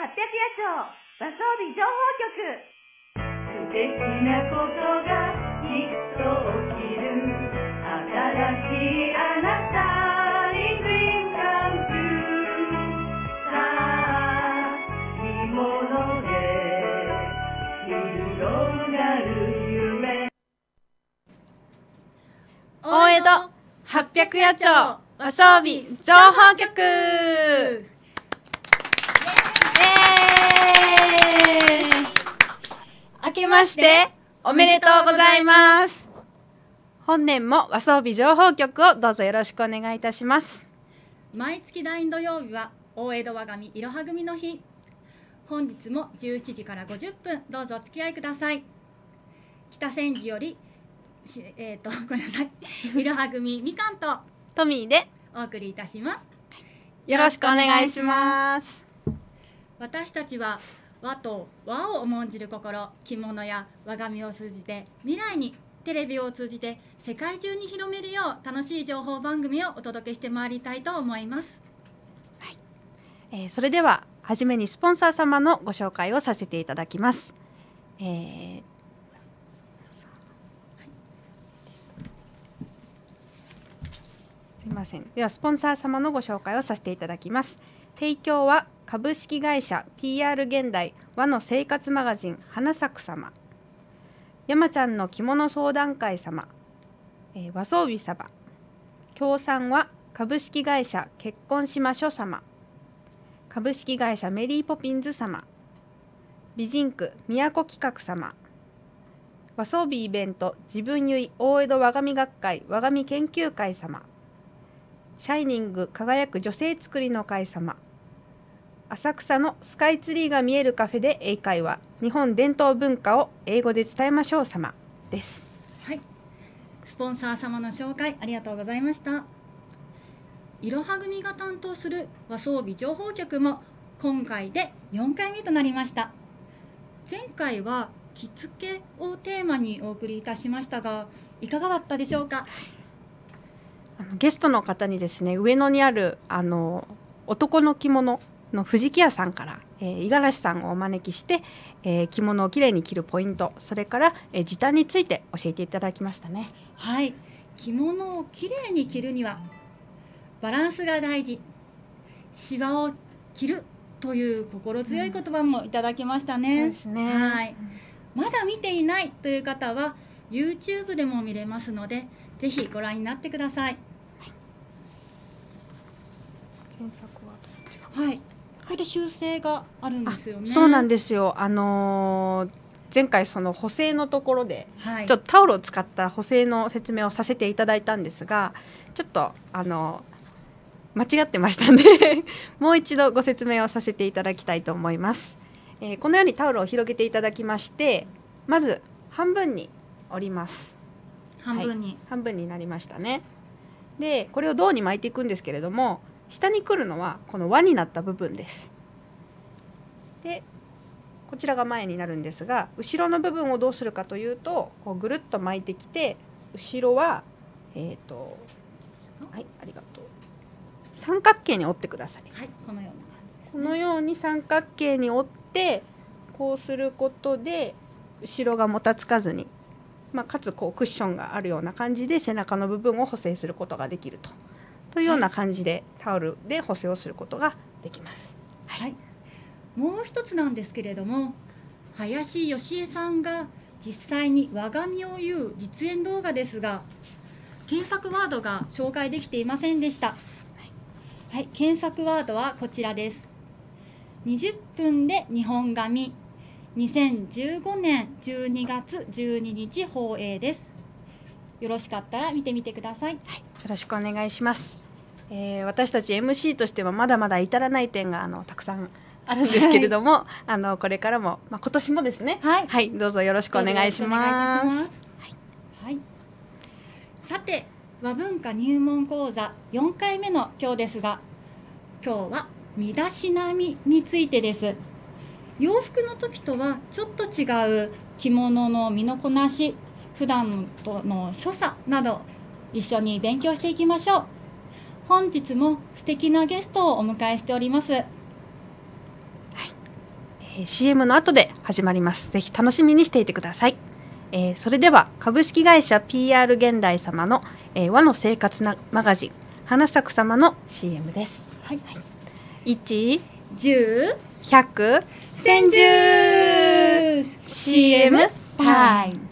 800夜町和装備情報局。素敵なことがきっと起きる。新しいあなたに Dream Come True。さあ着物で広がる夢。 大江戸800夜町和装備情報局。明けましておめでとうございます。本年も和装備情報局をどうぞよろしくお願いいたします。 毎月第2土曜日は大江戸和紙いろは組の日。本日も17時から50分どうぞお付き合いください。北千住よりごめんなさいいろは組みかんとトミーでお送りいたします。 よろしくお願いします。 私たちは和と和を重んじる心、着物や和紙を通じて未来に、テレビを通じて世界中に広めるよう楽しい情報番組をお届けしてまいりたいと思います。 それでははじめにスポンサー様のご紹介をさせていただきます。すいません。ではスポンサー様のご紹介をさせていただきます。提供は株式会社 PR 現代和の生活マガジン花咲く様、山ちゃんの着物相談会様、和装備様、協賛は株式会社結婚しましょ様、株式会社メリーポピンズ様、美人区宮古企画様、和装備イベント自分結い大江戸和紙学会和紙研究会様、シャイニング輝く女性作りの会様、浅草のスカイツリーが見えるカフェで英会話、日本伝統文化を英語で伝えましょう様です。 はい、スポンサー様の紹介ありがとうございました。いろは組が担当する和装備情報局も今回で4回目となりました。前回は着付けをテーマにお送りいたしましたが、いかがだったでしょうか。 ゲストの方にですね、上野にある男の着物の藤木屋さんから五十嵐さんをお招きして、着物をきれいに着るポイント、それから、時短について教えていただきましたね。 はい、着物をきれいに着るにはバランスが大事、シワを着るという心強い言葉もいただきましたね。 そうですね。 はい、まだ見ていないという方は YouTube でも見れますので、ぜひご覧になってください。 検索ははい、これで修正があるんですよね。 そうなんですよ。前回その補正のところで、 はい、 ちょっとタオルを使った補正の説明をさせていただいたんですが、ちょっと間違ってましたんでもう一度ご説明をさせていただきたいと思います。このようにタオルを広げていただきまして、まず半分に折ります。 半分に、 はい、半分になりましたね。でこれを胴に巻いていくんですけれども、下に来るのはこの輪になった部分です。でこちらが前になるんですが、後ろの部分をどうするかというと、こうぐるっと巻いてきて、後ろははい、ありがとう、三角形に折ってください。 はい、このような感じですね。 このように三角形に折って、こうすることで後ろがもたつかずに、かつこうクッションがあるような感じで背中の部分を補正することができるというような感じで、タオルで補正をすることができます。 はい、もう一つなんですけれども、林芳恵さんが実際に和紙を言う実演動画ですが、検索ワードが紹介できていませんでした。はい、検索ワードはこちらです。20分で日本紙、2015年12月12日放映です。よろしかったら見てみてください。 はい、よろしくお願いします。私たち MC としてはまだまだ至らない点がたくさんあるんですけれども、はい、これからも、今年もですね、はい、はい、どうぞよろしくお願いします。 はい、さて、和文化入門講座4回目の今日ですが、今日は身だしなみについてです。洋服の時とはちょっと違う着物の身のこなし、普段との所作など一緒に勉強していきましょう。本日も素敵なゲストをお迎えしております。はい、 CM の後で始まります。ぜひ楽しみにしていてください。それでは株式会社 PR 現代様の、和の生活マガジン花咲く様の CM です。 はい、 1、 10、 100、1010 CM タイム。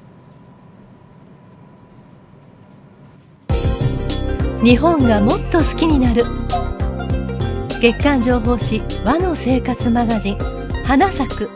日本がもっと好きになる月刊情報誌和の生活マガジン花咲く。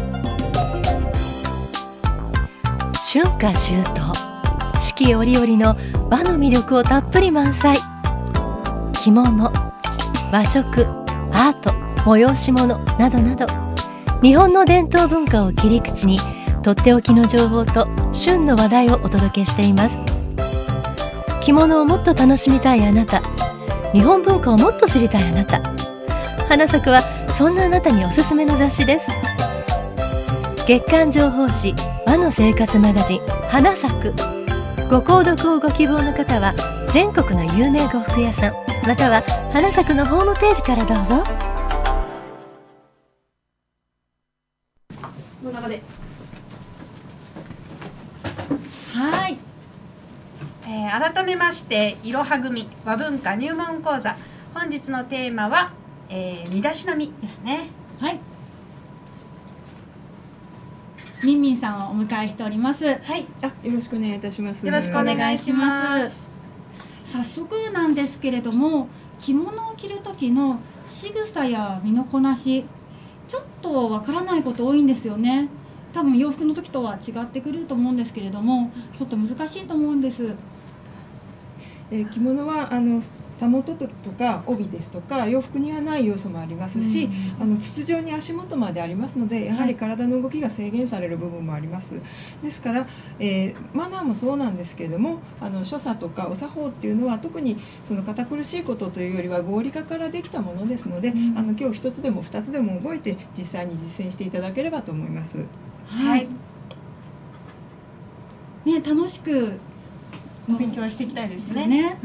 春夏秋冬四季折々の和の魅力をたっぷり満載。着物、和食、アート、催し物などなど日本の伝統文化を切り口にとっておきの情報と旬の話題をお届けしています。着物をもっと楽しみたいあなた、日本文化をもっと知りたいあなた、花咲くはそんなあなたにおすすめの雑誌です。月刊情報誌和の生活マガジン花咲く。ご購読をご希望の方は全国の有名呉服屋さんまたは花咲くのホームページからどうぞ。 の中ではい、 改めましていろは組和文化入門講座、本日のテーマは、身だしなみですね。 はい。みんみんさんをお迎えしております。 はい、 よろしくお願いいたします。 よろしくお願いします。 早速なんですけれども、着物を着る時の仕草や身のこなし、ちょっとわからないこと多いんですよね。多分洋服の時とは違ってくると思うんですけれども、ちょっと難しいと思うんです。 着物はたもととか帯ですとか洋服にはない要素もありますし、筒状に足元までありますのでやはり体の動きが制限される部分もあります。ですから、マナーもそうなんですけれども所作とかお作法っていうのは特にその堅苦しいことというよりは合理化からできたものですので、今日一つでも二つでも覚えて実際に実践していただければと思います。 はい。ね、楽しく勉強していきたいですね。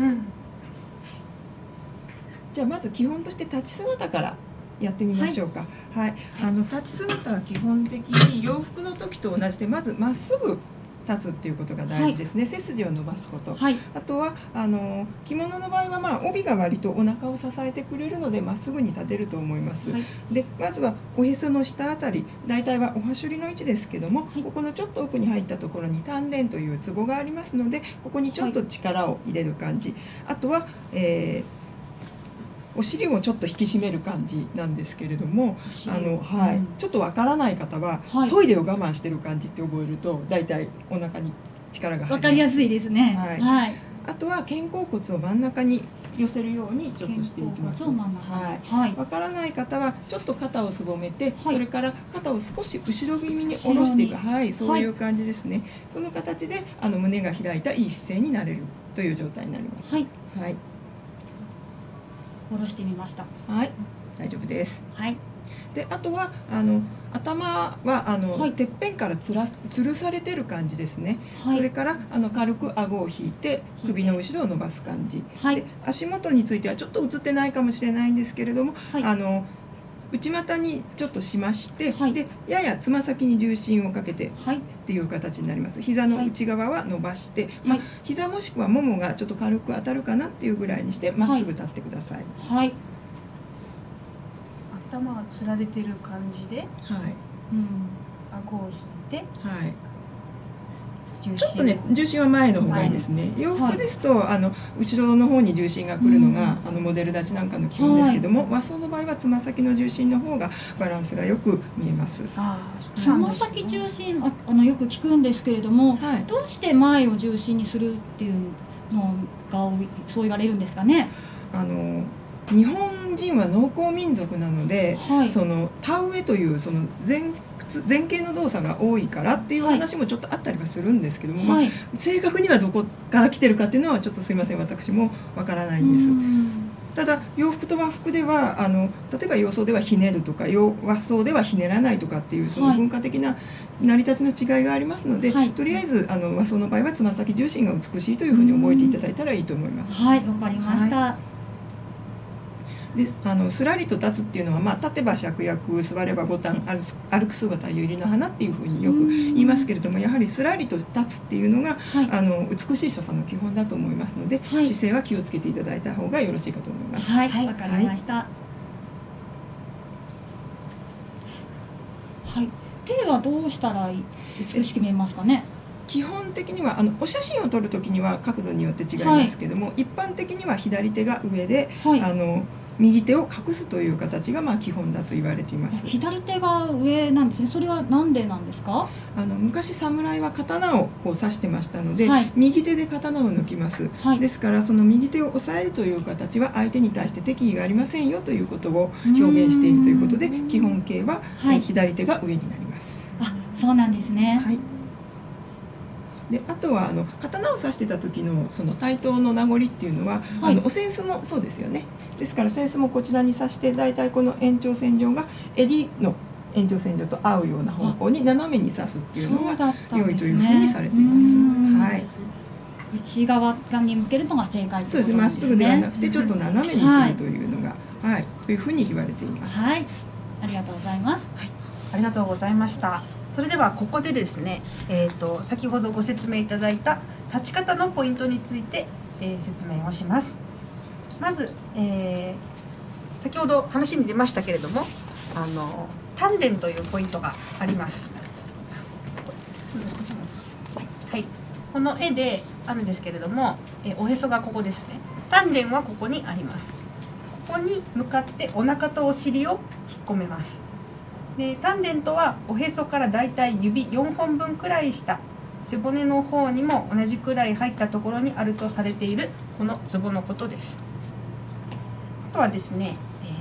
じゃあまず基本として立ち姿からやってみましょうか。はい、立ち姿は基本的に洋服の時と同じでまずまっすぐ立つっていうことが大事ですね。背筋を伸ばすこと、あとは着物の場合は帯が割とお腹を支えてくれるのでまっすぐに立てると思います。でまずはおへその下あたり、大体はおはしょりの位置ですけども、ここのちょっと奥に入ったところに丹田というツボがありますので、ここにちょっと力を入れる感じ。あとは、お尻をちょっと引き締める感じなんですけれども、ちょっとわからない方は、トイレを我慢してる感じって覚えるとだいたいお腹に力が入ります。 わかりやすいですね。 あとは肩甲骨を真ん中に寄せるようにちょっとしていきます。わからない方はちょっと肩をすぼめて、それから肩を少し後ろ気味に下ろしていく、そういう感じですね。その形で胸が開いたいい姿勢になれるという状態になります。 下ろしてみました。 大丈夫です。であとは頭はてっぺんから吊るされてる感じですね。それから軽く顎を引いて首の後ろを伸ばす感じ。で足元についてはちょっと映ってないかもしれないんですけれども、内股にちょっとしまして、でややつま先に重心をかけてっていう形になります。膝の内側は伸ばして、膝もしくはももがちょっと軽く当たるかなっていうぐらいにしてまっすぐ立ってください。 頭がつられてる感じで、顎を引いて、 ちょっとね重心は前の方がいいですね。洋服ですと後ろの方に重心が来るのがモデル立ちなんかの基本ですけども、和装の場合はつま先の重心の方がバランスがよく見えます。 つま先重心よく聞くんですけれども、どうして前を重心にするっていうのがそう言われるんですかね。 日本人は農耕民族なので、その田植えというその前傾の動作が多いからっていう話もちょっとあったりはするんですけども、正確にはどこから来てるかっていうのはちょっとすいません、私もわからないんです。ただ洋服と和服では例えば洋装ではひねるとか和装ではひねらないとかっていうその文化的な成り立ちの違いがありますので、とりあえず和装の場合はつま先重心が美しいというふうに覚えていただいたらいいと思います。 わかりました。 ですらりと立つっていうのは、立てば芍薬、座ればボタン、歩く姿は百合の花っていうふうによく言いますけれども、やはりすらりと立つっていうのが、美しい所作の基本だと思いますので、姿勢は気をつけていただいた方がよろしいかと思います。 はい、わかりました。はい、手はどうしたら美しく見えますかね。 基本的にはお写真を撮るときには角度によって違いますけども、一般的には左手が上で、右手を隠すという形が基本だと言われています。 左手が上なんですね。それはなんでなんですか？ 昔侍は刀をこう刺してましたので、右手で刀を抜きます。ですからその右手を押さえるという形は相手に対して敵意がありませんよということを表現しているということで、基本形は左手が上になります。 そうなんですね。 であとは刀を刺してた時のその対等の名残っていうのは、お扇子もそうですよね。ですから扇子もこちらに刺して、だいたいこの延長線上が襟の延長線上と合うような方向に斜めに刺すっていうのが良いというふうにされています。 内側に向けるのが正解ということですね。 そうですね。まっすぐではなくてちょっと斜めにするというのが、というふうに言われています。 はい、ありがとうございます。 ありがとうございました。それではここでですね、先ほどご説明いただいた立ち方のポイントについて、説明をします。まず、先ほど話に出ましたけれども、丹田というポイントがあります。はい、この絵であるんですけれども、おへそがここですね。丹田はここにあります。ここに向かってお腹とお尻を引っ込めます。で丹田とはおへそからだいたい指4本分くらい下、背骨の方にも同じくらい入ったところにあるとされているこのツボのことです。あとはですね、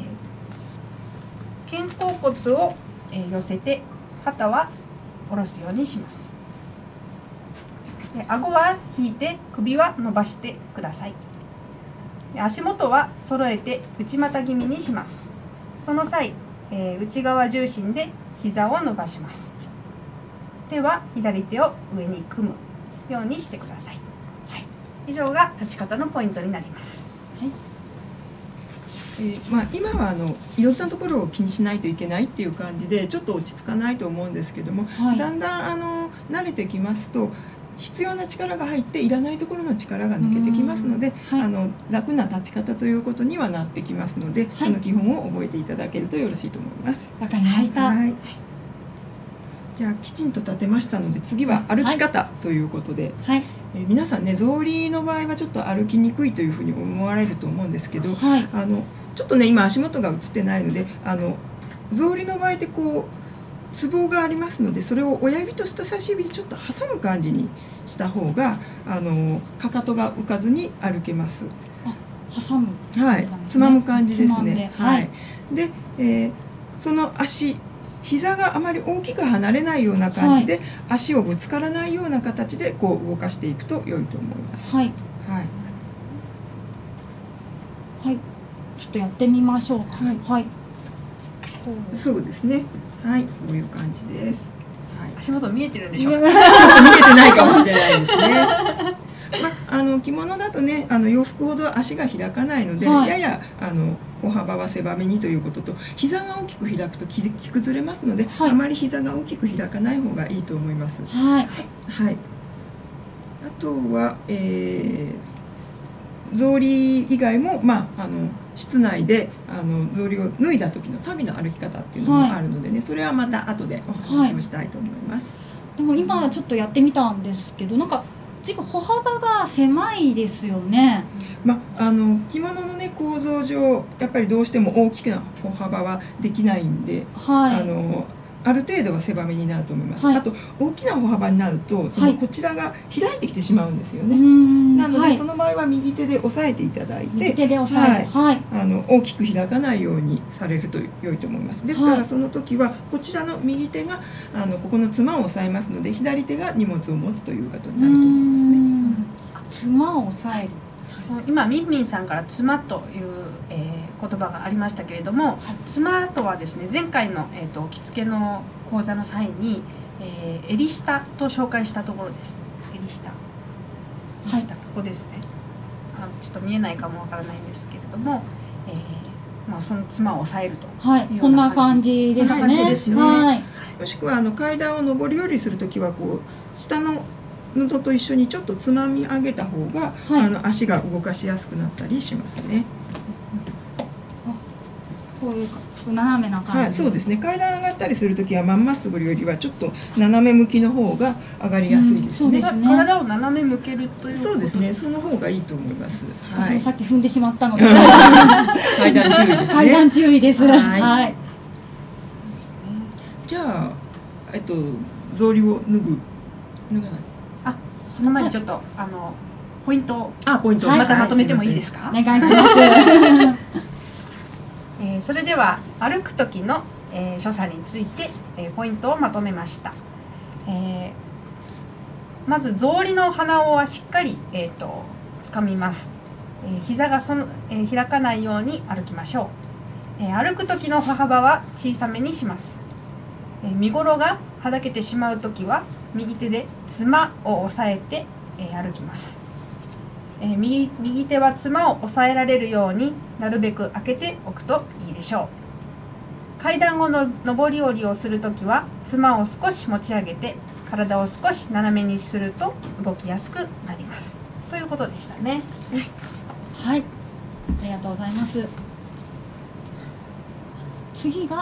肩甲骨を寄せて肩は下ろすようにします。で顎は引いて首は伸ばしてください。で足元は揃えて内股気味にします。その際内側重心で膝を伸ばします。手は左手を上に組むようにしてください。以上が立ち方のポイントになります。 今はいろんなところを気にしないといけないっていう感じでちょっと落ち着かないと思うんですけども、だんだん慣れてきますと必要な力が入っていらないところの力が抜けてきますので、楽な立ち方ということにはなってきますので、その基本を覚えていただけるとよろしいと思います。 わかりました。 じゃあきちんと立てましたので、次は歩き方ということで、皆さんね、草履の場合はちょっと歩きにくいというふうに思われると思うんですけど、ちょっとね今足元が映ってないので、草履の場合ってこうツボがありますので、それを親指と人差し指でちょっと挟む感じにした方がかかとが浮かずに歩けます。 挟む、 つまむ感じですね。で、その膝があまり大きく離れないような感じで、足をぶつからないような形でこう動かしていくと良いと思います。 ちょっとやってみましょうか。 そうですね。そういう感じです。 足元見えてるんでしょうか。 ちょっと見えてないかもしれないですね。着物だとね、洋服ほど足が開かないので、やや歩幅は狭めにということと、膝が大きく開くと着崩れますので、あまり膝が大きく開かない方がいいと思います。あとは、草履以外も、室内で草履を脱いだ時の足袋の歩き方っていうのもあるのでね、それはまた後でお話をしたいと思います。 でも今ちょっとやってみたんですけど、なんか随分歩幅が狭いですよね。 着物のね構造上やっぱりどうしても大きな歩幅はできないんで、ある程度は狭めになると思います。あと大きな歩幅になるとこちらが開いてきてしまうんですよね。なのでその場合は右手で押さえていただいて、大きく開かないようにされると良いと思います。ですからその時はこちらの右手がここのつまを押さえますので、左手が荷物を持つということになると思いますね。 つまを押さえる。 今みんみんさんからつまという、言葉がありましたけれども、つまとはですね、前回の、着付けの講座の際に、襟下と紹介したところです。襟下、ここですね。ちょっと見えないかもわからないんですけれども、 まあその妻を押さえると、 はい、こんな感じですね。 こんな感じですね。 はい。 もしくは階段を上り下りするときはこう下の布と一緒にちょっとつまみ上げた方が、はい、足が動かしやすくなったりしますね。 こういうちょっと斜めな感じ、 はい、そうですね。階段上がったりするときはまんまっすぐよりはちょっと斜め向きの方が上がりやすいですね。 体を斜め向けるということ。 そうですね。その方がいいと思います。 はい。さっき踏んでしまったので階段注意ですね。 階段注意です。はい。 じゃあ草履を脱がない。 あ、その前にちょっとポイントをまたまとめてもいいですか？ お願いします。 それでは歩く時の、所作について、ポイントをまとめました。まず草履の鼻緒はしっかり、掴みます。膝が開かないように歩きましょう。歩く時の歩幅は小さめにします。身頃がはだけてしまう時は右手でつまを押さえて、歩きます。右手はつまを押さえられるようになるべく開けておくといいでしょう。階段を上り下りをするときはつまを少し持ち上げて体を少し斜めにすると動きやすくなりますということでしたね。 はい、ありがとうございます。次が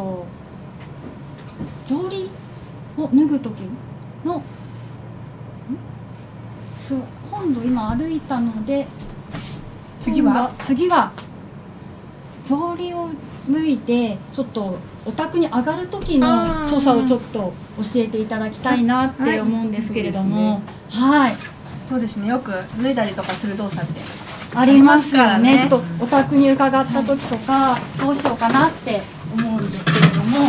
草履を脱ぐときの今度今歩いたので次は草履を脱いでちょっとお宅に上がる時の操作をちょっと教えていただきたいなって思うんですけれども、はい、 そうですね。よく脱いだりとかする動作ってありますからね。ちょっとお宅に伺った時とかどうしようかなって思うんですけれども、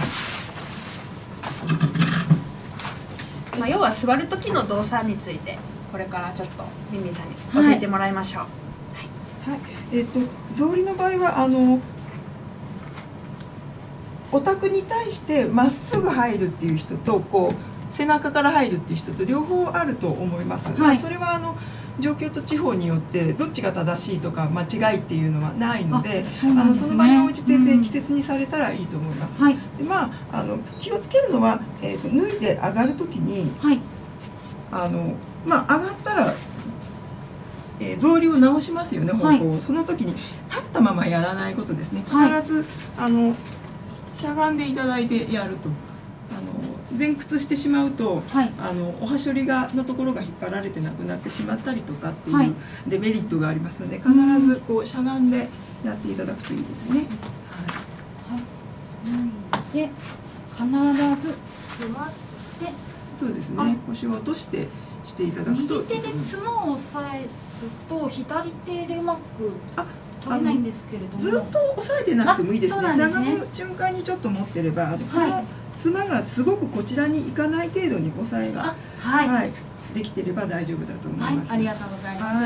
要は座る時の動作についてこれからちょっとミンミンさんに教えてもらいましょう。 はい、草履の場合はお宅に対してまっすぐ入るっていう人とこう背中から入るっていう人と両方あると思います。はい、それは状況と地方によってどっちが正しいとか間違いっていうのはないので、その場に応じて適切にされたらいいと思います。はい、で気をつけるのは、脱いで上がるときに、はい、上がったら、草履を直しますよね、方向を。その時に立ったままやらないことですね。必ず、しゃがんでいただいてやると。前屈してしまうと、はい、おはしょりのところが引っ張られてなくなってしまったりとかっていうデメリットがありますので、必ずこうしゃがんでやっていただくといいですね。 で、必ず座って、 そうですね。腰を落としていただくと。 右手でつまを押さえると左手でうまく取れないんですけれども、 ずっと押さえてなくてもいいですね。しゃがむ瞬間にちょっと持ってれば、このつまがすごくこちらに行かない程度に押さえが、できてれば大丈夫だと思います。 ありがとうございます。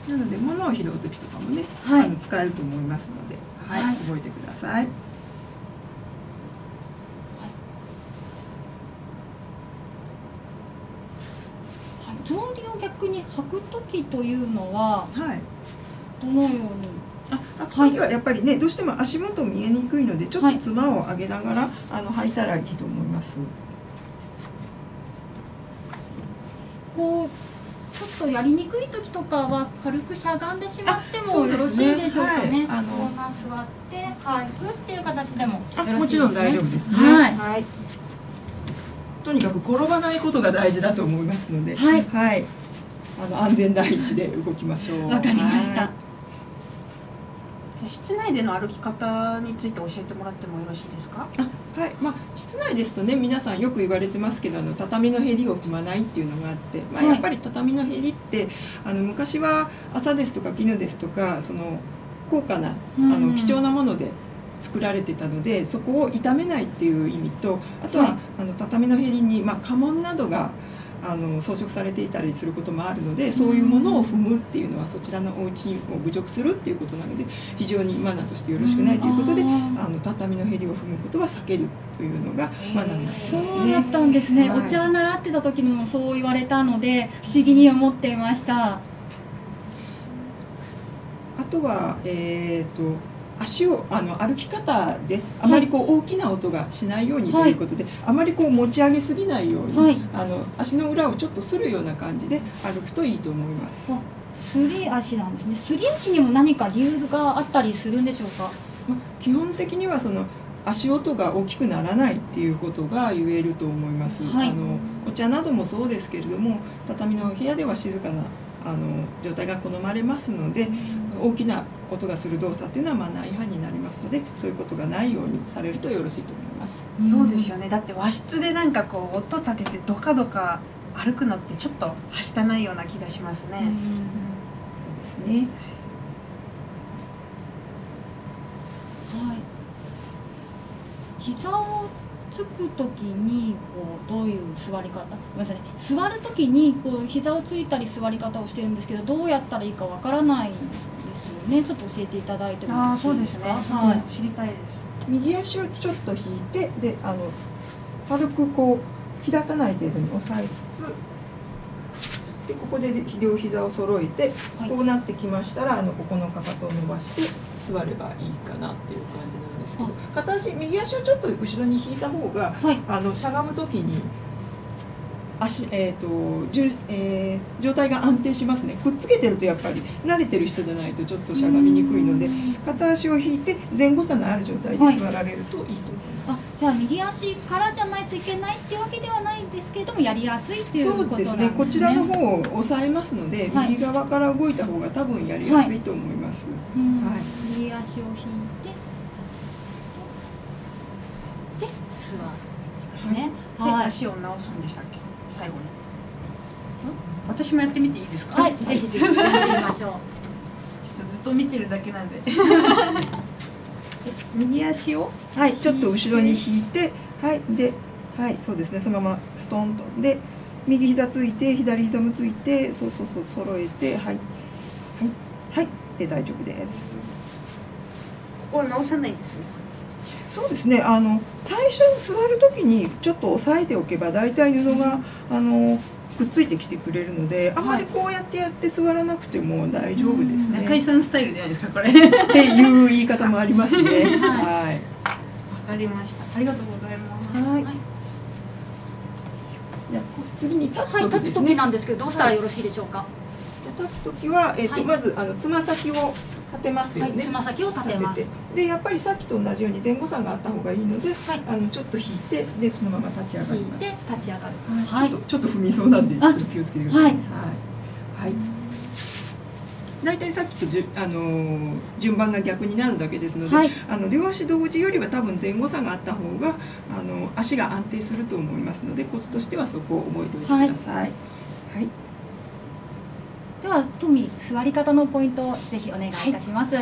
なので物を拾う時とかもね、使えると思いますので、覚えてください。 草履を逆に履く時というのは、どのように履く時はやっぱりね、どうしても足元見えにくいのでちょっとつまを上げながら履いたらいいと思います。 こうちょっとやりにくい時とかは軽くしゃがんでしまってもよろしいでしょうかね。座って履くっていう形でもよろしいですね。 もちろん大丈夫ですね。はい。とにかく転ばないことが大事だと思いますので、安全第一で動きましょう。 わかりました。 じゃあ室内での歩き方について教えてもらってもよろしいですか？ はい、室内ですとね、皆さんよく言われてますけど、畳のへりを踏まないっていうのがあって、やっぱり畳のへりって昔は麻ですとか絹ですとか高価な貴重なもので作られてたので、そこを傷めないっていう意味と、あとは、畳のへりに、家紋などが装飾されていたりすることもあるので、そういうものを踏むっていうのはそちらのお家を侮辱するっていうことなので、非常にマナーとしてよろしくないということで、畳のへりを踏むことは避けるというのがマナーになってますね。 そうだったんですね。お茶を習ってた時にもそう言われたので不思議に思っていました。 あとは足を歩き方であまりこう大きな音がしないようにということで、あまりこう持ち上げすぎないように、足の裏をちょっとするような感じで歩くといいと思います。 すり足なんですね。すり足にも何か理由があったりするんでしょうか。 基本的にはその足音が大きくならないっていうことが言えると思います。お茶などもそうですけれども、畳の部屋では静かな状態が好まれますので、大きな音がする動作っていうのはマナー違反になりますので、そういうことがないようにされるとよろしいと思います。 そうですよね。だって和室でなんかこう音立ててドカドカ歩くのってちょっとはしたないような気がしますね。 そうですね。 はい。膝をつくときにこうどういう座り方、ごめんなさいね、座るときにこう膝をついたり座り方をしてるんですけど、どうやったらいいかわからないですよね。ちょっと教えていただいてもよろしいですか。 はい、知りたいです。 右足をちょっと引いて、で軽くこう開かない程度に押さえつつ、でここで両膝を揃えて、こうなってきましたらここのかかとを伸ばして座ればいいかなっていう感じなんですけど、片足右足をちょっと後ろに引いた方が、しゃがむ時に状態が安定しますね。くっつけてるとやっぱり慣れてる人じゃないとちょっとしゃがみにくいので、片足を引いて前後差のある状態で座られるといいと思います。 じゃあ右足からじゃないといけないっていうわけではないんですけれども、やりやすいっていうことなんですね。 そうですね。こちらの方を押さえますので、右側から動いた方が多分やりやすいと思います。 右足を引いて、で座るですね。 足を直すんでしたっけ？最後に。私もやってみていいですか？ はい、ぜひぜひやってみましょう。 ちょっとずっと見てるだけなんで。右足をちょっと後ろに引いて、で、そうですね。そのままストンとで右膝ついて左膝もついて、そう揃えて、で大丈夫です。 ここは直さないですね。 そうですね。最初座るときにちょっと押さえておけば大体布がくっついてきてくれるので、あまりこうやって座らなくても大丈夫ですね。 中井さんスタイルじゃないですかこれ。 っていう言い方もありますね。 わかりました。ありがとうございます。 じゃあ次に立つ時ですね。 立つ時なんですけど、どうしたらよろしいでしょうか。 じゃあ立つ時はまずつま先を立てますよね。 つま先を立てます。 でやっぱりさっきと同じように前後差があった方がいいので、ちょっと引いて、でそのまま立ち上がります。 引いて立ち上がる。 ちょっと踏みそうなんでちょっと気をつけてください。大体さっきと順番が逆になるだけですので、両足同時よりは多分前後差があった方が足が安定すると思いますので、コツとしてはそこを覚えておいてください。 ではトミー、座り方のポイントをぜひお願いいたします。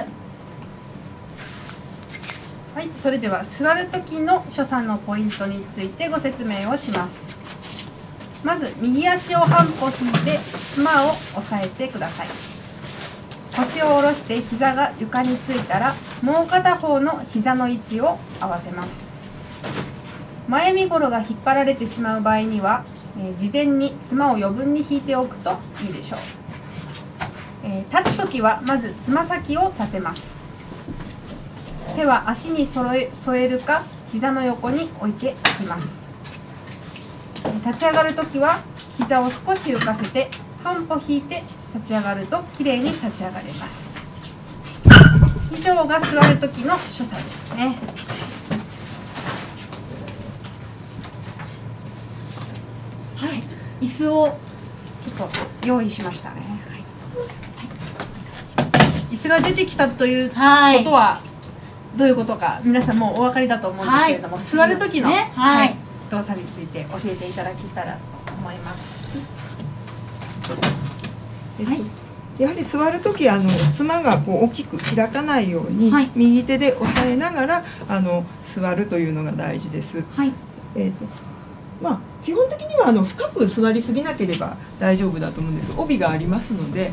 それでは座る時の所作のポイントについてご説明をします。まず右足を半歩引いてつまを押さえてください。腰を下ろして膝が床についたら、もう片方の膝の位置を合わせます。前身頃が引っ張られてしまう場合には、事前につまを余分に引いておくといいでしょう。立つときはまずつま先を立てます。手は足に添えるか膝の横に置いておきます。立ち上がるときは膝を少し浮かせて半歩引いて立ち上がるときれいに立ち上がれます。以上が座るときの所作ですね。 椅子をちょっと用意しましたね。椅子が出てきたということはどういうことか皆さんもうお分かりだと思うんですけれども、座る時の動作について教えていただけたらと思います。 やはり座る時つまがこう大きく開かないように、右手で押さえながら座るというのが大事です。基本的には深く座りすぎなければ大丈夫だと思うんです。帯がありますので、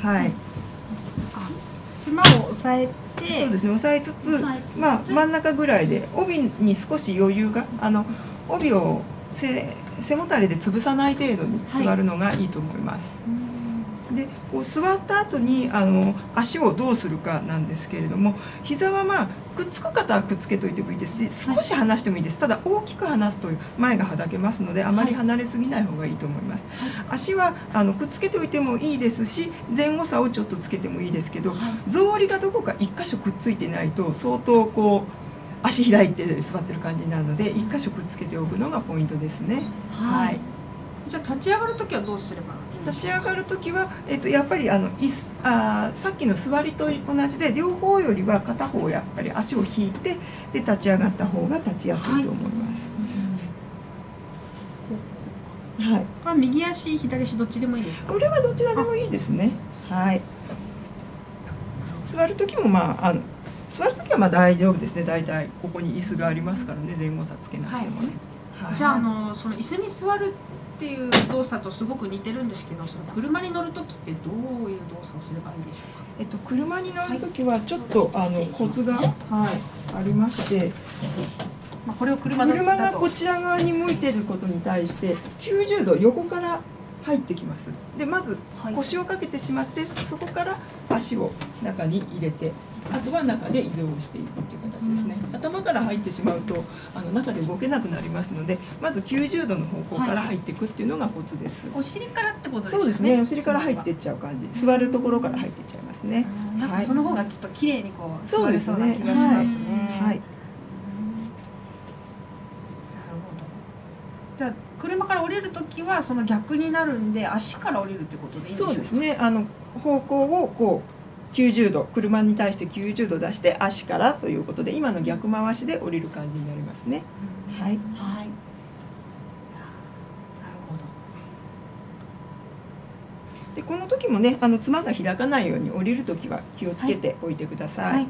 つまを押さえて、 そうですね、押さえつつ、真ん中ぐらいで帯に少し余裕が帯を背もたれで潰さない程度に座るのがいいと思います。 でこう座った後に足をどうするかなんですけれども、膝はまあくっつく方はくっつけといてもいいですし、少し離してもいいです。ただ大きく離すと前がはだけますので、あまり離れすぎない方がいいと思います。足はくっつけておいてもいいですし、前後差をちょっとつけてもいいですけど、草履がどこか一箇所くっついてないと相当こう足開いて座ってる感じになるので、一箇所くっつけておくのがポイントですね。はい。 じゃあ立ち上がるときはどうすればいいんでしょうか？立ち上がるときは、やっぱりさっきの座りと同じで、両方よりは片方やっぱり足を引いてで立ち上がった方が立ちやすいと思います。はい。 これは右足左足どっちでもいいですか？ これはどちらでもいいですね。はい。座るときも座るときは大丈夫ですね。だいたいここに椅子がありますからね、前後差つけなくてもね。 はい。じゃあその椅子に座るっていう動作とすごく似てるんですけど、その車に乗るときってどういう動作をすればいいでしょうか？ 車に乗るときはちょっとコツがありまして、 これを車がこちら側に向いていることに対して90度横から入ってきます。でまず腰をかけてしまって、そこから足を中に入れて、あとは中で移動していくっていう形ですね。頭から入ってしまうと中で動けなくなりますので、まず90度の方向から入っていくっていうのがコツです。 お尻からってことですね。 そうですね。お尻から入っていっちゃう感じ。座るところから入っていっちゃいますね。 なんかその方がちょっと綺麗にこう座れそうな気がしますね。はい。じゃあ車から降りるときはその逆になるんで、足から降りるってことでいいんでしょうか？そうですね。方向をこう90度、車に対して90度出して足からということで、今の逆回しで降りる感じになりますね。はい。はい。なるほど。 でこの時もね、つまが開かないように降りる時は気をつけておいてください。はい。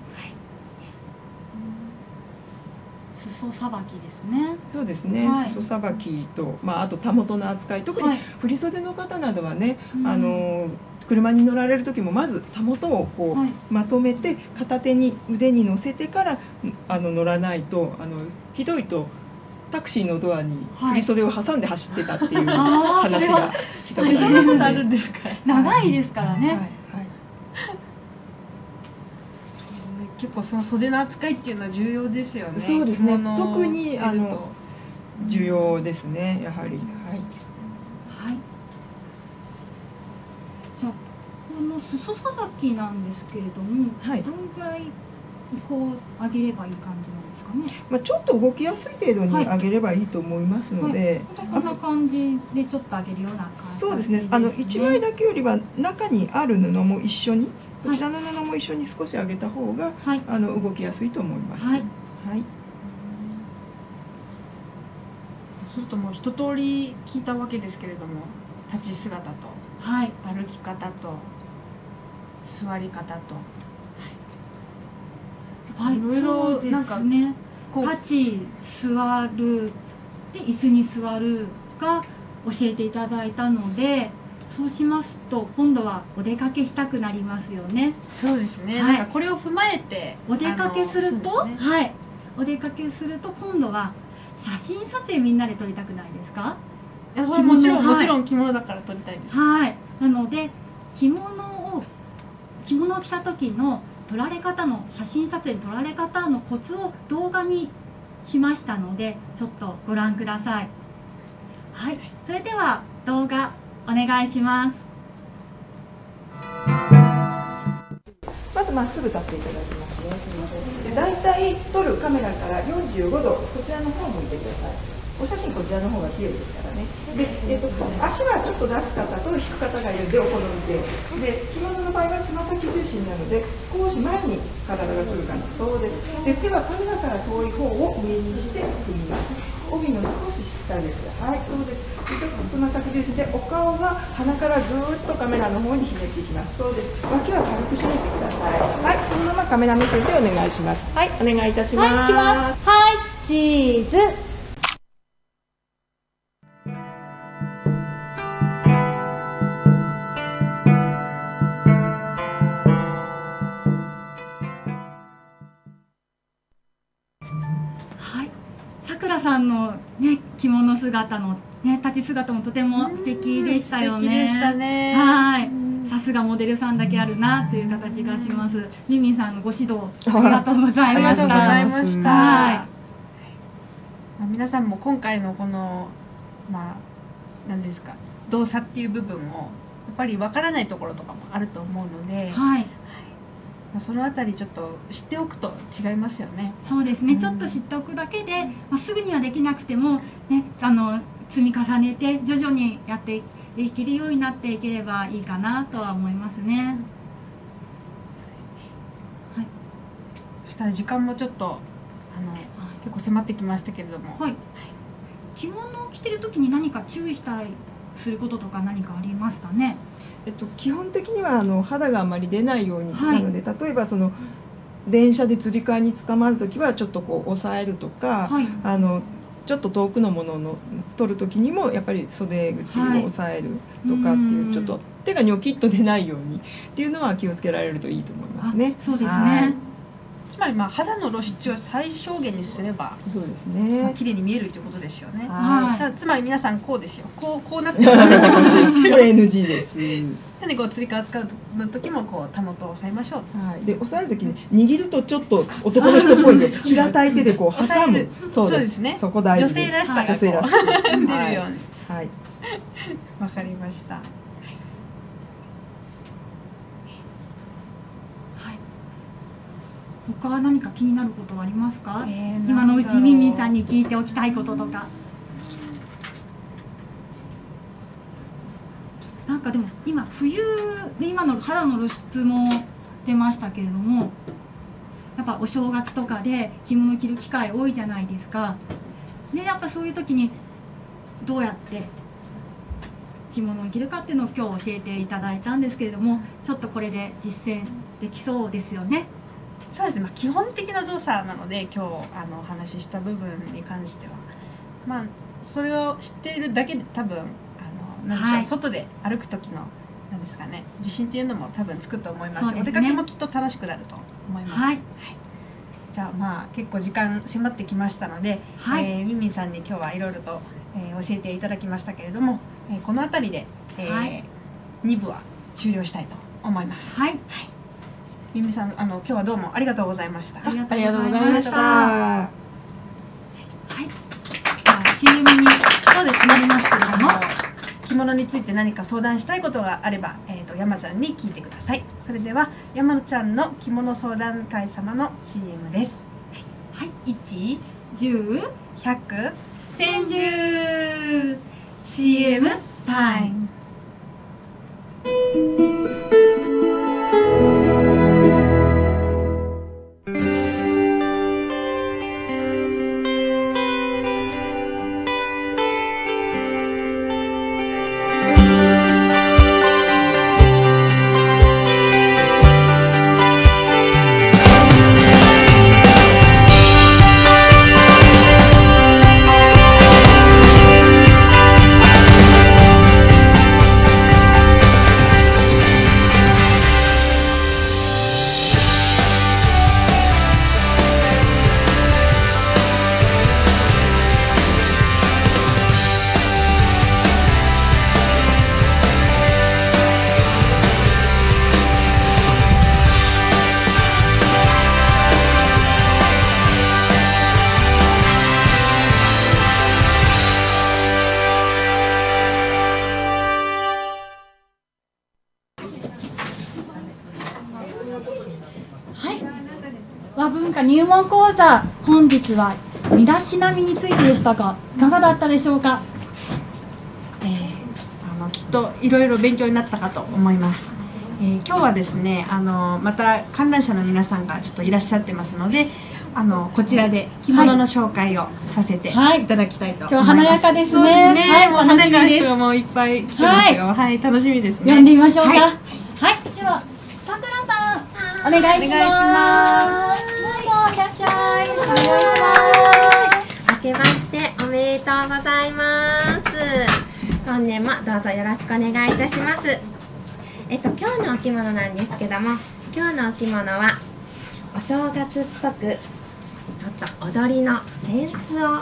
裾さばきですね。 そうですね。裾さばきと、あとたもとの扱い、特に振袖の方などはね、車に乗られる時もまずたもとをこうまとめて片手に腕に乗せてから乗らないと、ひどいとタクシーのドアに振袖を挟んで走ってたっていう話が聞いたことありますね。 そんなことあるんですか？ 長いですからね。 結構その袖の扱いっていうのは重要ですよね。 そうですね。特に重要ですね。やはり。はい。 はい。じゃあこの裾さばきなんですけれども、どんぐらいこう上げればいい感じなんですかね。 ちょっと動きやすい程度に上げればいいと思いますので、 こんな感じでちょっと上げるような感じですね。そうですね。 1枚だけよりは中にある布も一緒に。こちらの布も一緒に少し上げた方が、動きやすいと思います。はい。 そうするともう一通り聞いたわけですけれども、立ち姿と、歩き方と、座り方と、いろいろなんかね、 立ち、座るで椅子に座るが教えていただいたので。そうしますと今度はお出かけしたくなりますよね。 そうですね。なんかこれを踏まえてお出かけすると、お出かけすると今度は写真撮影みんなで撮りたくないですか？ いや、それもちろん着物だから撮りたいです。 はい。なので着物を着た時の撮られ方の写真撮影の撮られ方のコツを動画にしましたのでちょっとご覧ください。はい。それでは動画お願いします。 まずまっすぐ立っていただきますね。だいたい撮るカメラから45度こちらの方を向いてください。お写真こちらの方が綺麗ですからね。で、足はちょっと出す方と引く方がいるんでお好みで。で、着物の場合はつま先重心なので少し前に体が来るかな。そうです。で、手はカメラから遠い方を上にして組みます。帯の少し下です。はい、そうです。ちょっとつま先重心でお顔が鼻からずーっとカメラの方にひねっていきます。そうです。脇は軽く締めてください。はい、そのままカメラ目線でお願いします。はい、お願いいたします。 はい、いきます。はい、チーズ。さくらさんのね着物姿のね立ち姿もとても素敵でしたよね。 素敵でしたね。 はい。 さすがモデルさんだけあるなという形がします。ミミさんのご指導ありがとうございました。 ありがとうございました。 はい、 皆さんも今回のこの何ですか、動作っていう部分をやっぱりわからないところとかもあると思うので、 はい、 そのあたりちょっと知っておくと違いますよね。 そうですね、ちょっと知っておくだけですぐにはできなくても、ね、積み重ねて徐々にやっていけるようになっていければいいかなとは思いますね。はい、 そしたら時間もちょっと結構迫ってきましたけれども、 はい、着物を着てる時に何か注意したりすることとか何かありますかね。 基本的には肌があまり出ないように、なので例えば電車でつり革につかまる時はちょっとこう押さえるとか、ちょっと遠くのものを取る時にもやっぱり袖口を押さえるとかっていう、ちょっと手がニョキッと出ないようにっていうのは気をつけられるといいと思いますね。 そうですね。 つまり肌の露出を最小限にすれば、 そうですね、 綺麗に見えるということですよね。つまり皆さんこうですよ。こうなってはダメってことですよ。 これ NG です。 でこうつり革使う時もこうたもとを押さえましょう。 はい。で押さえる時ね、握るとちょっと男の人っぽいんで平たい手でこう挟む。そうですね。そこ大事です。 女性らしさが出るように。はい。わかりました。 他は何か気になることはありますか？今のうちミンミンさんに聞いておきたいこととか。なんかでも今冬で今の肌の露出も出ましたけれども、やっぱお正月とかで着物着る機会多いじゃないですか。でやっぱそういう時にどうやって着物を着るかっていうのを今日教えていただいたんですけれども、ちょっとこれで実践できそうですよね。 そうですね、基本的な動作なので今日お話しした部分に関しては、それを知っているだけで多分何でしょう、外で歩く時の何ですかね、自信っていうのも多分つくと思いますし、お出かけもきっと楽しくなると思います。はい、じゃあ結構時間迫ってきましたので、ミミさんに今日はいろいろと、教えていただきましたけれども、この辺りで、2部は終了したいと思います。ミミさん、今日はどうもありがとうございました。 ありがとうございました。はい。じゃあ CM にそうですね。なりますけれども、着物について何か相談したいことがあれば、山ちゃんに聞いてください。それでは山ちゃんの着物相談会様の CM です。はい。1、10、100、1010 CM タイム。 和文化入門講座、本日は身だしなみについてでしたが、いかがだったでしょうか。 きっといろいろ勉強になったかと思います。今日はですね、また観覧者の皆さんがちょっといらっしゃってますので、こちらで着物の紹介をさせていただきたいと思います。 今日華やかですね。 そうですね。もう華やかな人もいっぱい来てますよ。はい、楽しみですね。 読んでみましょうか。はい。ではさくらさん、お願いします。いらっしゃい。お願いします。 明けましておめでとうございます。本年もどうぞよろしくお願いいたします。今日のお着物なんですけども、今日のお着物はお正月っぽくちょっと踊りの扇子を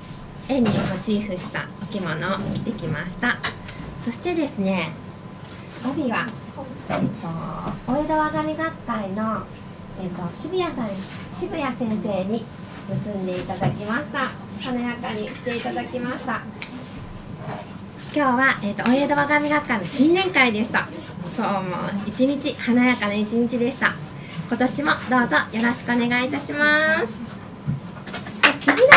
絵にモチーフしたお着物を着てきました。そしてですね、 帯は、お江戸和紙学会の、渋谷先生に結んでいただきました。華やかにしていただきました。今日は、お江戸和紙学会の新年会でした。今日も一日華やかな一日でした。今年もどうぞよろしくお願いいたします。次の方、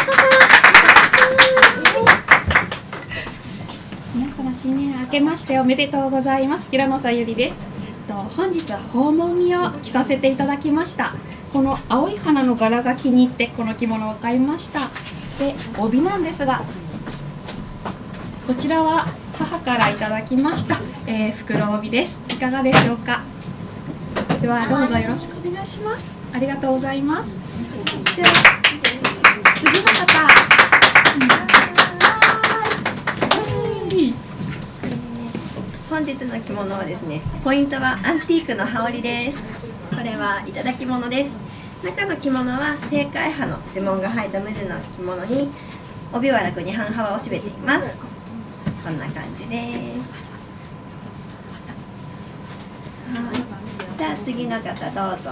皆様新年明けましておめでとうございます。平野さゆりです。本日は訪問着を着させていただきました。この青い花の柄が気に入ってこの着物を買いました。で、帯なんですが、こちらは母からいただきました、袋帯です。いかがでしょうか。ではどうぞよろしくお願いします。ありがとうございます。では次の方。 本日の着物はですね、ポイントはアンティークの羽織です。これはいただき物です。中の着物は正解葉の地紋が入った無地の着物に帯は楽に半幅を締めています。こんな感じです。はい、じゃあ次の方どうぞ。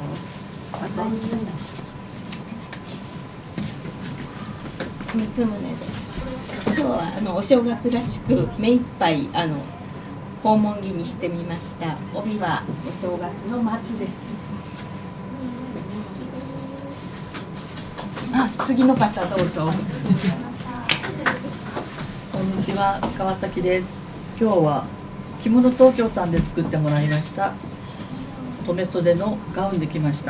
三宗です。今日はお正月らしく目いっぱい訪問着にしてみました。帯はお正月の松です。次の方どうぞ。 こんにちは、川崎です。今日は着物東京さんで作ってもらいました留め袖のガウンできました。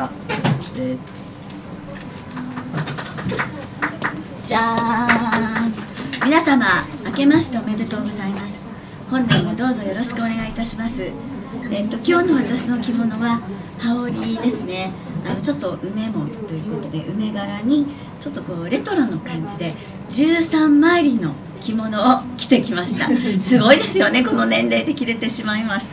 じゃーん、皆様明けましておめでとうございます。本年もどうぞよろしくお願いいたします。今日の私の着物は羽織ですね。ちょっと梅紋ということで梅柄にちょっとこうレトロの感じで13枚入りの着物を着てきました。すごいですよね、この年齢で着れてしまいます。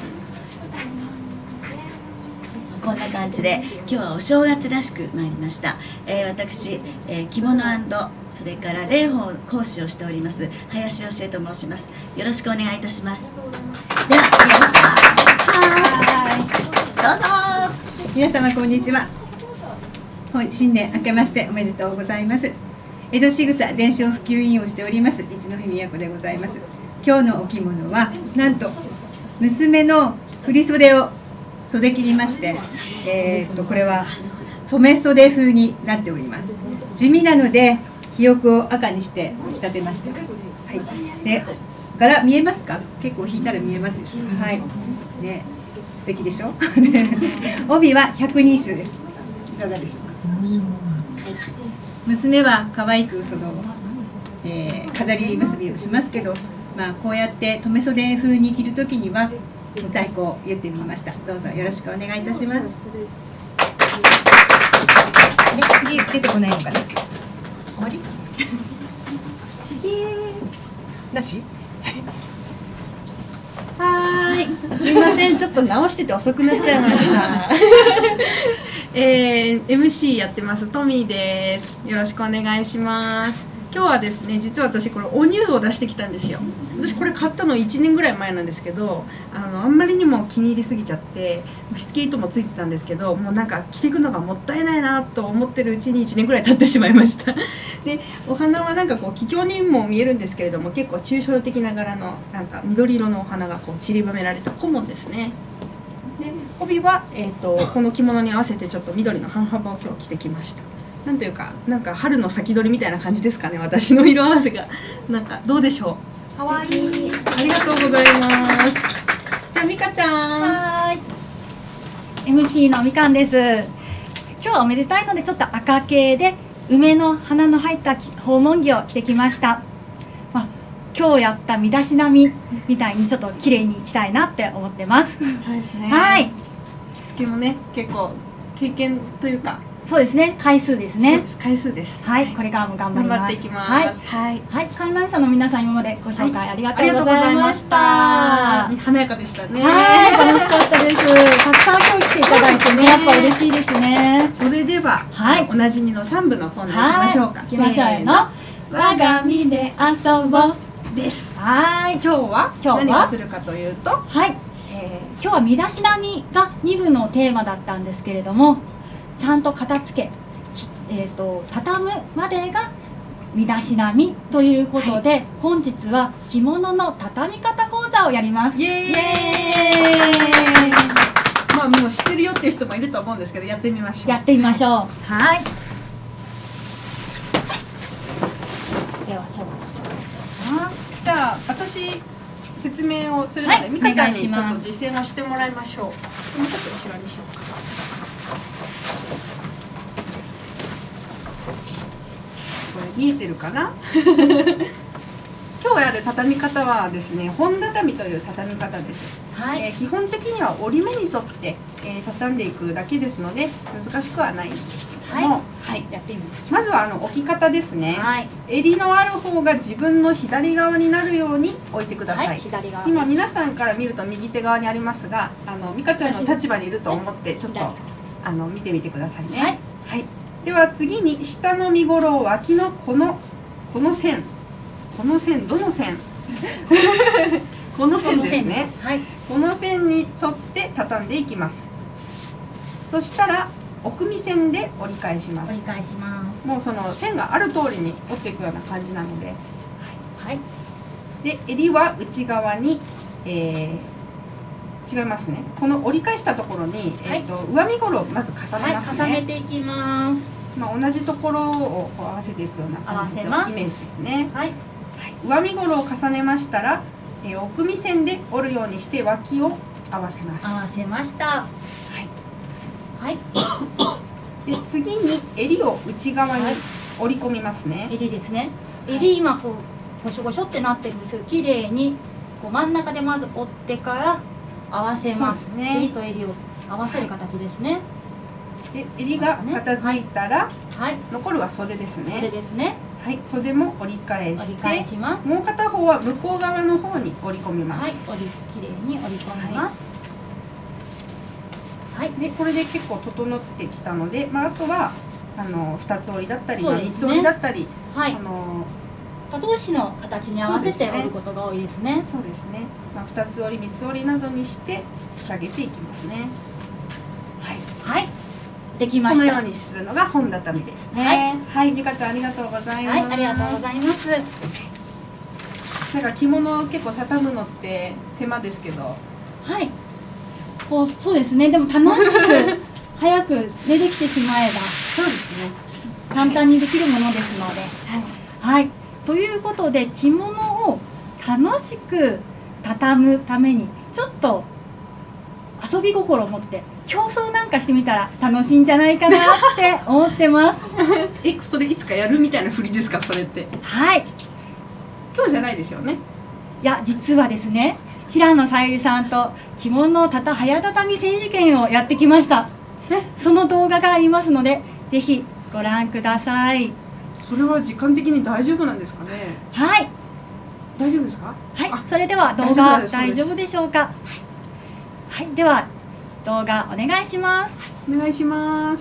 こんな感じで今日はお正月らしく参りました。私、着物&それから礼法講師をしております林芳恵と申します。よろしくお願いいたします。ではどうぞ。皆様こんにちは。新年明けましておめでとうございます。江戸しぐさ伝承普及委員をしております一戸美也子でございます。今日のお着物はなんと娘の振り袖を袖切りまして、これは染め袖風になっております。地味なのでひよくを赤にして仕立てました。はい。で、柄見えますか？結構引いたら見えますでしょ。はい。ね、素敵でしょ。帯は百人一首です。いかがでしょうか。娘は可愛く飾り結びをしますけど、こうやって留め袖風に着るときには太鼓を言ってみました。どうぞよろしくお願いいたします。次出てこないのかな。終わり？次なし？ すいません、ちょっと直してて遅くなっちゃいました。MC やってますトミーです。よろしくお願いします。今日はですね、実は私これお乳を出してきたんですよ。私これ買ったの1年ぐらい前なんですけど、あんまりにも気に入りすぎちゃってしつけ糸もついてたんですけど、もうなんか着ていくのがもったいないなと思ってるうちに1年ぐらい経ってしまいました。で、お花はなんかこう気境にも見えるんですけれども、結構抽象的な柄のなんか緑色のお花がこう散りばめられた小紋ですね。で、帯は、この着物に合わせてちょっと緑の半幅を今日着てきました。なんというか、なんか春の先取りみたいな感じですかね、私の色合わせが。なんかどうでしょう。かわいい。ありがとうございます。じゃあみかちゃん。 はい。MC のみかんです。今日はおめでたいのでちょっと赤系で梅の花の入った訪問着を着てきました。今日やった身だしなみみたいにちょっと綺麗に着たいなって思ってます。 そうですね。 はい。 着付けもね、結構経験というか。 そうですね、回数ですね。 回数です。 はい、これからも頑張ります。 頑張っていきます。 はい、はい、観覧車の皆さん、今までご紹介ありがとうございました。 華やかでしたね。 はい、楽しかったです。たくさん今日来ていただいてね、やっぱ嬉しいですね。 それでは、おなじみの3部の本でいきましょうか。 いきましょうの。我が身で遊ぼうです。はい、 今日は何をするかというと、 はい。 今日は身だしなみが2部のテーマだったんですけれども、ちゃんと片付け、畳むまでが身だしなみということで、はい、本日は着物の畳み方講座をやります。イエーイ。 まあもう知ってるよっていう人もいると思うんですけど、やってみましょう。 やってみましょう。はい。ではちょっとじゃあ私説明をするので、はい、美香ちゃんにちょっと実践をしてもらいましょう。もうちょっと後ろにしようか。これ見えてるかな？今日やる畳み方はですね、本畳という畳み方です。はい、基本的には折り目に沿って、畳んでいくだけですので難しくはないんですけども、はい、やってみましょう。まずは置き方ですね。はい、襟のある方が自分の左側になるように置いてください。はい、左側。今皆さんから見ると右手側にありますが、美香ちゃんの立場にいると思ってちょっと見てみてくださいね。はい。はい、では次に下の身ごろ脇のこの線、どの線この線ですね。はい。この線に沿って畳んでいきます。そしたら奥見線で折り返します。折り返します。もうその線がある通りに折っていくような感じなので、はい。で襟は内側に、違いますね。この折り返したところに、上身ごろをまず重ねますね。はい、重ねていきます。まあ同じところを合わせていくような感じのイメージですね。はい。上身ごろを重ねましたら、奥見線で折るようにして脇を合わせます。合わせました。はい。はい。で次に襟を内側に折り込みますね。襟ですね。襟今こうゴショゴショってなってるんですけど、綺麗にこう真ん中でまず折ってから合わせます。襟と襟を合わせる形ですね。で襟が片付いたら、残るは袖ですね。袖ですね。はい、袖も折り返して、もう片方は向こう側の方に折り込みます。はい、きれいに折り込みます。はい、でこれで結構整ってきたので、あとは2つ折りだったり、3つ折りだったり、他同士の形に合わせて折ることが多いですね。そうですね。2つ折り、3つ折りなどにして仕上げていきますね。はい。はい。できました。このようにするのが本畳ですね。はい、美香ちゃんありがとうございます。はい、ありがとうございます。なんか着物を結構畳むのって手間ですけど、はい。そうですね。でも楽しく早くできてしまえば、そうですね。簡単にできるものですので、はい。ということで着物を楽しく畳むためにちょっと遊び心を持って競争なんかしてみたら楽しいんじゃないかなって思ってます。それいつかやるみたいな振りですか、それって。はい。今日じゃないですよね。いや、実はですね、平野さゆりさんと着物早畳選手権をやってきました。その動画がありますので、ぜひご覧ください。それは時間的に大丈夫なんですかね。はい。大丈夫ですか。はい。それでは動画大丈夫でしょうか。はい。では動画お願いします。お願いします。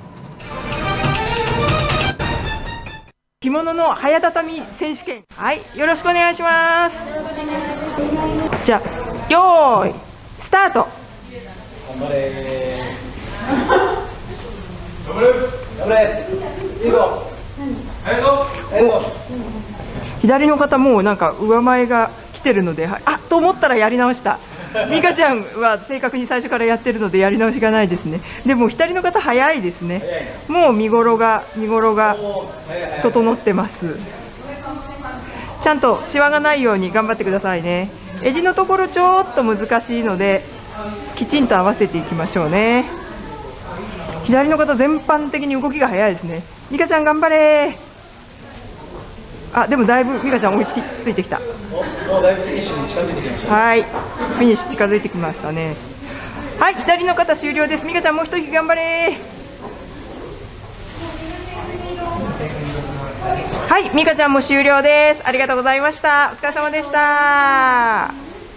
着物の早畳選手権、はい、よろしくお願いします。じゃあ、よーい、スタート。頑張れー。頑張れ。頑張れ。いいぞ。左の方もうなんか上前が来てるので、と思ったらやり直した。美香ちゃんは正確に最初からやってるのでやり直しがないですね。でも左の方早いですね。もう見頃が整ってます。ちゃんとシワがないように頑張ってくださいね。襟のところちょっと難しいのできちんと合わせていきましょうね。左の方全般的に動きが早いですね。美香ちゃん頑張れー。でもだいぶ美香ちゃん追いついてきた。もうだいぶフィニッシュに近づいてきました。はい、フィニッシュ近づいてきましたね。はい、左の方終了です。美香ちゃんもう一息頑張れー。はい、美香ちゃんも終了です。ありがとうございました。お疲れ様でした。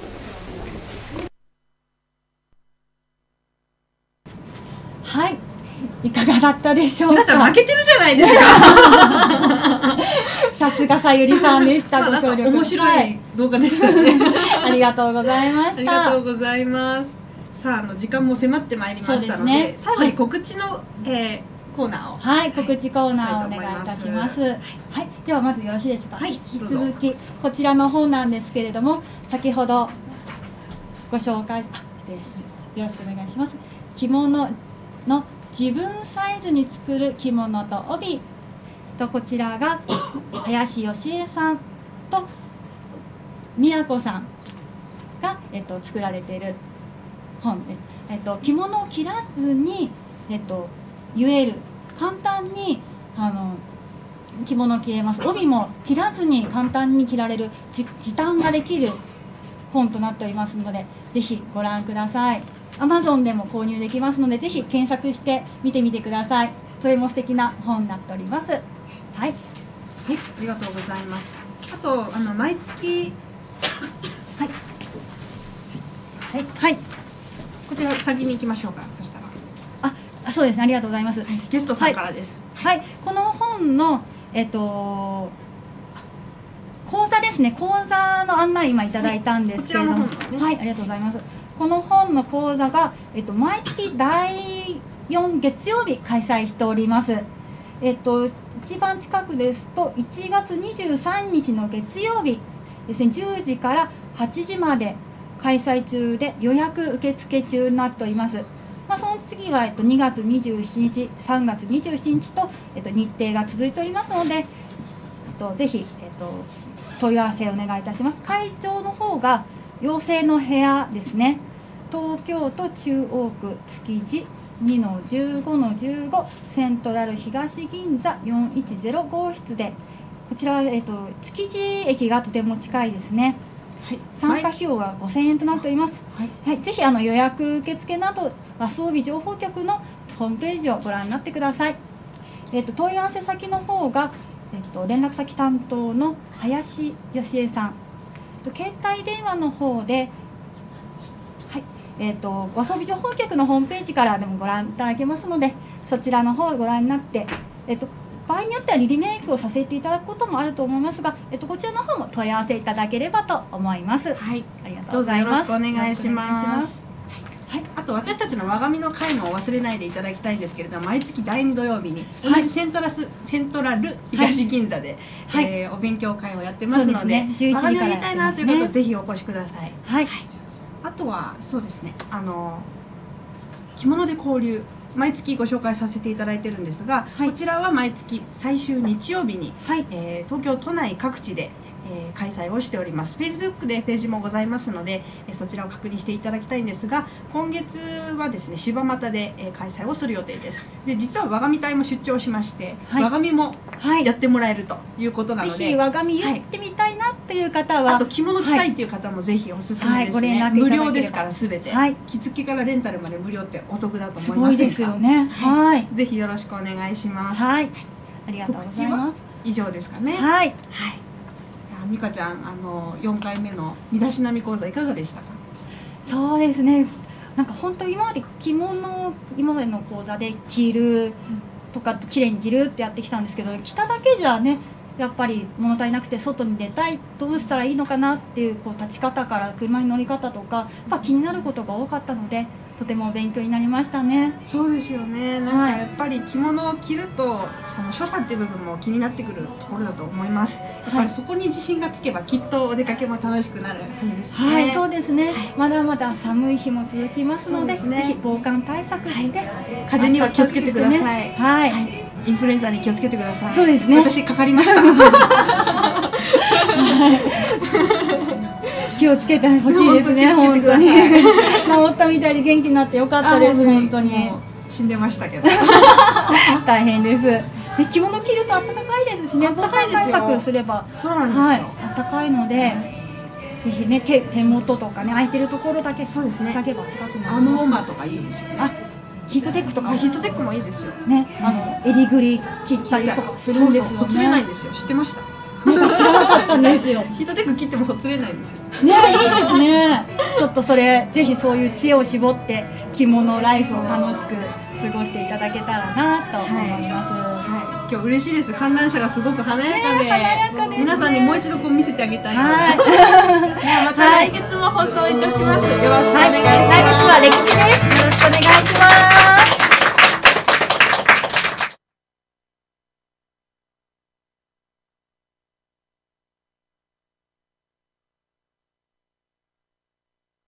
はい、いかがだったでしょうか。皆さん負けてるじゃないですか。 さすがさゆりさんでした。ご協力。 面白い動画でしたね。 ありがとうございました。 ありがとうございます。さあ、時間も迫ってまいりましたので、最後に告知のコーナーを。 はい、告知コーナーをお願いいたします。はい、ではまずよろしいでしょうか。はい、引き続きこちらの方なんですけれども、先ほどご紹介、失礼します。よろしくお願いします。着物の自分サイズに作る着物と帯と、こちらが林芳恵さんと宮子さんが、作られている本です。着物を切らずに、結える、簡単に着物を着れます。帯も切らずに簡単に着られる時短ができる本となっておりますので、ぜひご覧ください。Amazon でも購入できますので、ぜひ検索して見てみてください。とても素敵な本になっております。はい、 ありがとうございます。あと毎月はいはい、こちら先に行きましょうか。そしたらそうですね、ありがとうございます。 ゲストさんからです。 はい、この本の講座ですね。講座の案内今いただいたんですけれども、はい、ありがとうございます。この本の講座が毎月第4月曜日開催しております。一番近くですと1月23日の月曜日ですね、10時から8時まで開催中で予約受付中になっております。その次は2月27日、3月27日と日程が続いておりますので、ぜひ問い合わせをお願いいたします。会場の方が養成の部屋ですね。東京都中央区築地2-15-15セントラル東銀座410号室で、こちらは、築地駅がとても近いですね。はい、参加費用は5000円となっております。はい、ぜひ予約受付など和装備情報局のホームページをご覧になってください。問い合わせ先の方が、連絡先担当の林芳恵さん、携帯電話の方で、はい、和装備情報局のホームページからでもご覧いただけますので、そちらの方をご覧になって、場合によってはリメイクをさせていただくこともあると思いますが、こちらの方も問い合わせいただければと思います。はい、ありがとうございます。 どうぞよろしくお願いします。はい、あと私たちの我が身の会も忘れないでいただきたいんですけれども、毎月第2土曜日に同じセントラル東銀座で、お勉強会をやってますので、我が身をやりたいなという方ぜひお越しください。はい、あとはそうですね、着物で交流毎月ご紹介させていただいてるんですが、こちらは毎月最終日曜日に、東京都内各地で開催をしております。 Facebook でページもございますので、そちらを確認していただきたいんですが、今月はですね柴又で開催をする予定です。で実は我が身隊も出張しまして、我が身もやってもらえるということなので、 ぜひ我が身やってみたいなっていう方は、 あと着物着たいっていう方もぜひおすすめですね。無料ですから全て、着付けからレンタルまで無料ってお得だと思いませんか？ すごいですよね。はい、 ぜひよろしくお願いします。 はい、ありがとうございます。 以上ですかね。 はい、 美香ちゃん、4回目の身だしなみ講座いかがでしたか？ そうですね、なんか本当今まで着物、今までの講座で着るとか綺麗に着るってやってきたんですけど、着ただけじゃねやっぱり物足りなくて、外に出たい、どうしたらいいのかなっていう、立ち方から車に乗り方とかやっぱ気になることが多かったので、とても勉強になりましたね。 そうですよね。なんかやっぱり着物を着ると、その所作っていう部分も気になってくるところだと思います。やっぱりそこに自信がつけば、きっとお出かけも楽しくなるはずですね。 はい、そうですね。まだまだ寒い日も続きますので、ぜひ防寒対策して、 風には気をつけてください。 はい。 インフルエンザに気をつけてください。 そうですね。 私かかりました。 気をつけてほしいですね。本当に治ったみたいで元気になってよかったです。本当に死んでましたけど大変です。で着物着ると暖かいですしね、暖かい対策すれば、 そうなんですよ、 暖かいので、ぜひね手元とかね空いてるところだけ、 そうですね、 暖かくなります。 アームウォーマーとかいいですよね。 ヒートテックとか、 ヒートテックもいいですよね。襟ぐり切ったりとかするんですよね。 ほつれないんですよ。知ってました？ なんか知らなかったんですよ。 ヒートテック切ってもほつれないんですよ。 ね、いいですね。ちょっとそれぜひそういう知恵を絞って着物ライフを楽しく過ごしていただけたらなと思います。 今日嬉しいです。観覧車がすごく華やかで、皆さんにもう一度こう見せてあげたいので、また来月も放送いたします。よろしくお願いします。 来月は歴史です。